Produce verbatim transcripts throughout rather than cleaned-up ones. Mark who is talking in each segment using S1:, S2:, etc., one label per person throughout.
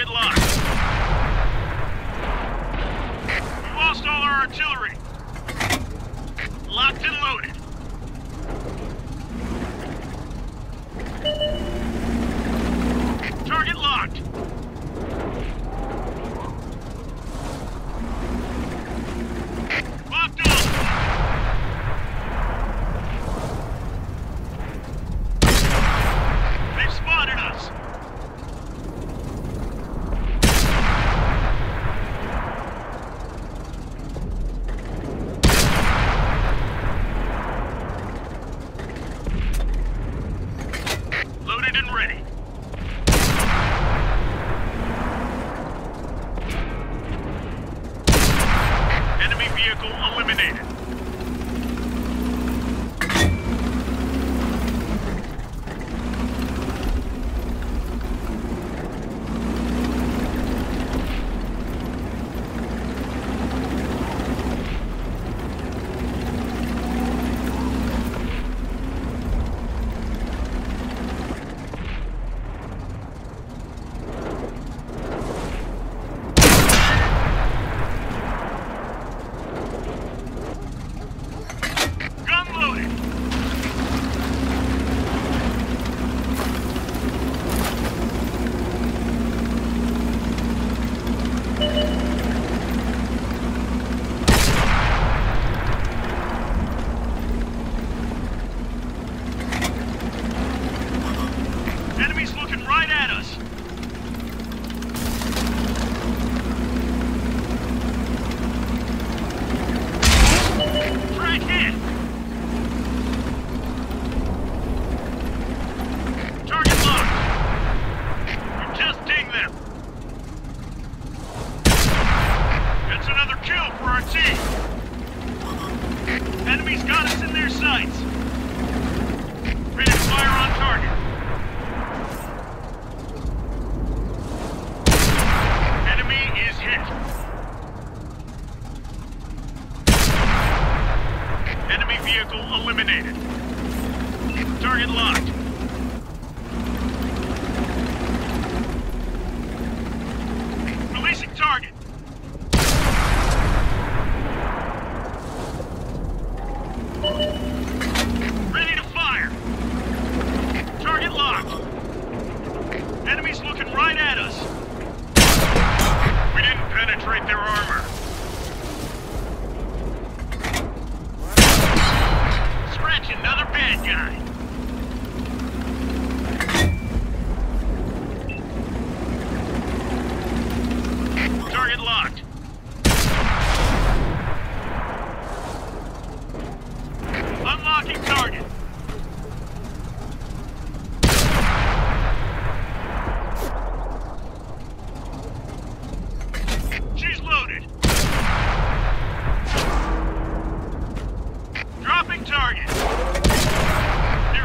S1: Target locked. We lost all our artillery. Locked and loaded. Target locked. Locked on. They've spotted us. Loaded and ready. Enemy vehicle eliminated. Gun loaded. Enemies looking right at us. Frag hit. Target locked. We just dinged them. That's another kill for our team. Enemies got us in their sights. Ready to fire on target. Enemy is hit. Enemy vehicle eliminated. Target locked. Releasing target. Ready to fire. Target locked. Enemies looking right at us. We didn't penetrate their armor. Scratch another bad guy. Target locked. Unlocking target. She's loaded. Dropping target.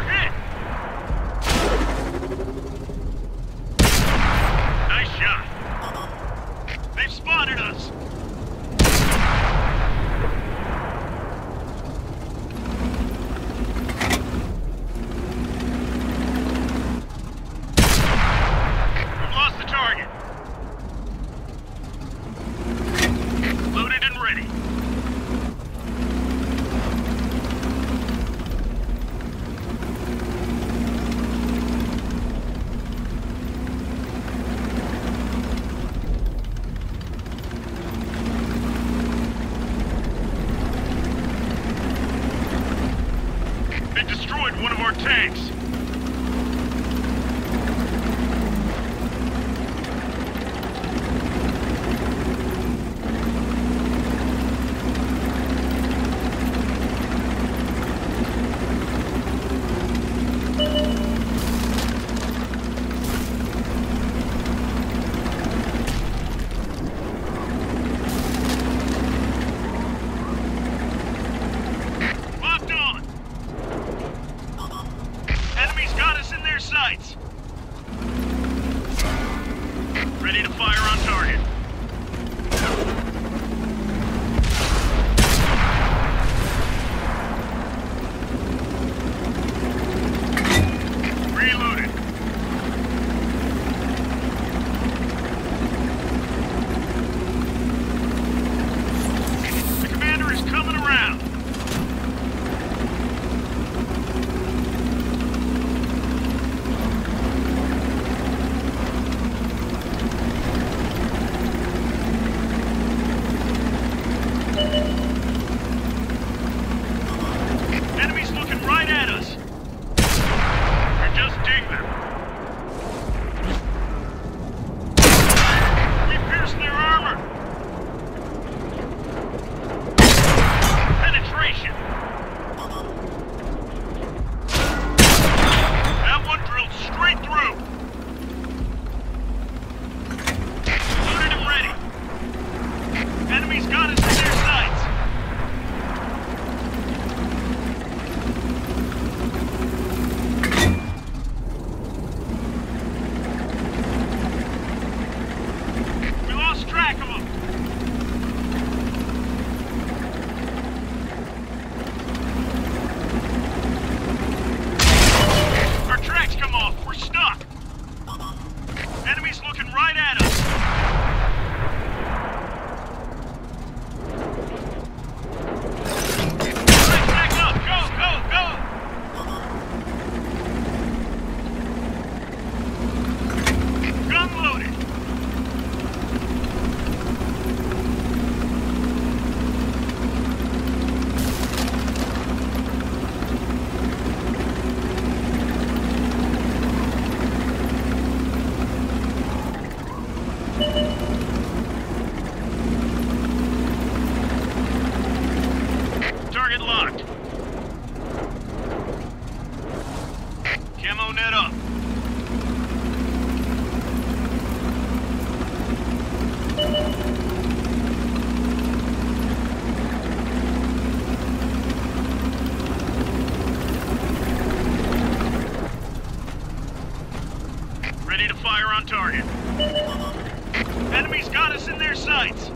S1: Ready to fire on target. Enemies got us in their sights.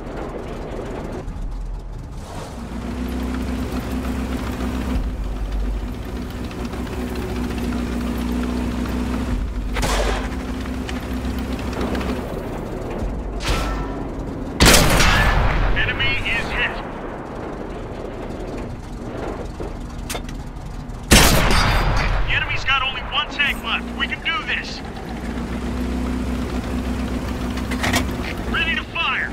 S1: Enemy is hit. The enemy's got only one tank left. We can do this. Ready to fire!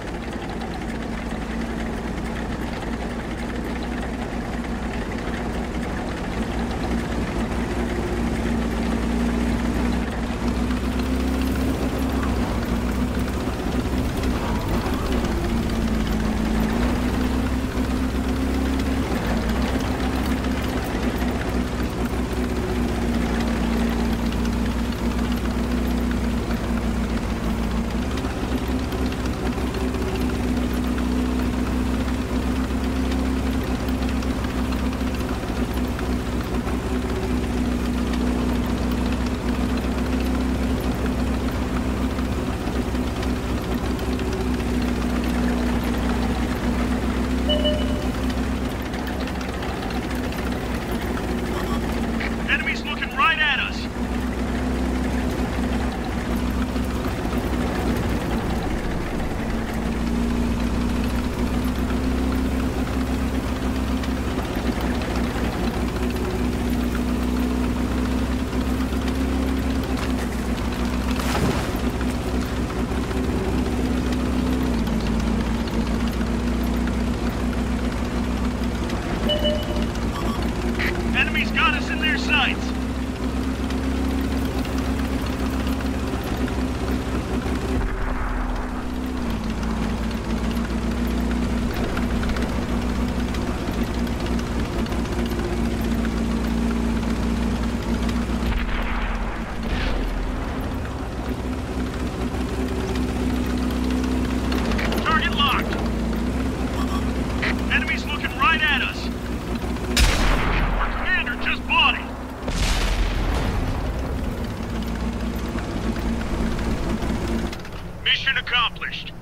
S1: Enemy's looking right at us. Enemies got us in their sights. Target locked. Enemies looking right at us. Our commander just bought it. Mission accomplished.